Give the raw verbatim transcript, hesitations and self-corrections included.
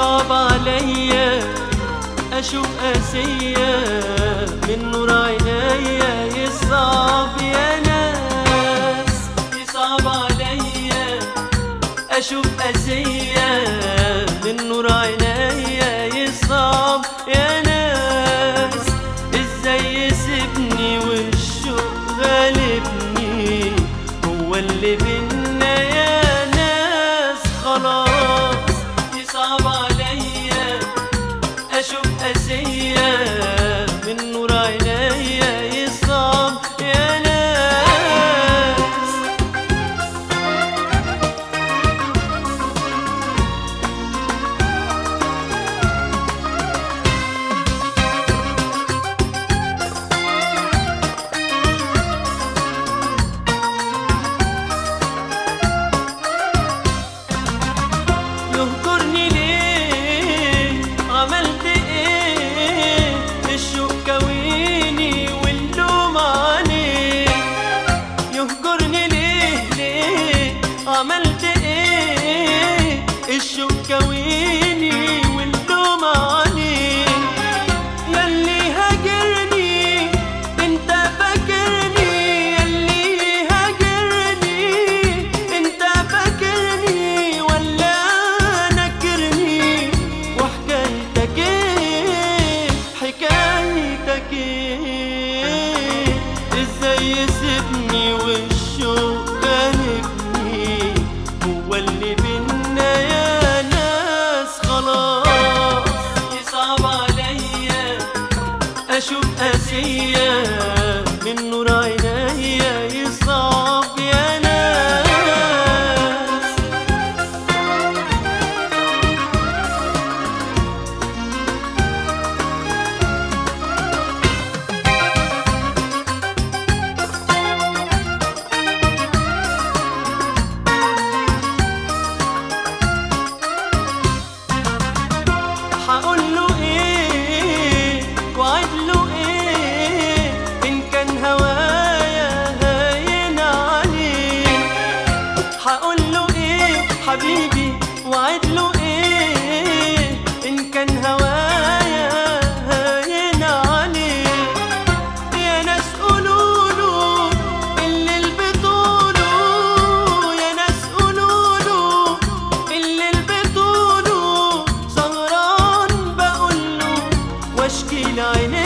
يصعب عليا اشوف قاسية من نور عينيا، يصعب يا ناس، يصعب عليا اشوف قاسية من نور عينيا، يصعب يا ناس. ازاي يسيبني والشوق غالبني، هو اللي بينا يا ناس خلاص. يصعب عليا اشوف قاسية من نور عينيا، يصعب يا ناس. يهجرني ليه؟ عملت ايه؟ الشوق كويني واللوم عليه. يهجرني ليه ليه؟ عملت ايه؟ الشوق كويني واللوم عليه. ياللي هاجرني انت فاكرني، ياللي هاجرني انت فاكرني ولا وحكايتك ايه؟ حكايتك ايه؟ ازاي يسيبني والشوق خانقني، هو اللي بينا يا ناس خلاص. يصعب عليا اشوف قاسية من نور عينيا، يصعب يا ناس. هقوله ايه وعدله ايه ان كان هوايا هاين عليه؟ هقوله ايه حبيبي وعدله ايه ان كان هوايا هاين عليه؟ يا ناس قولوله اللي بتقوله، يا ناس قولوله اللي بتقوله، سهران بقوله واشكي لعينيه.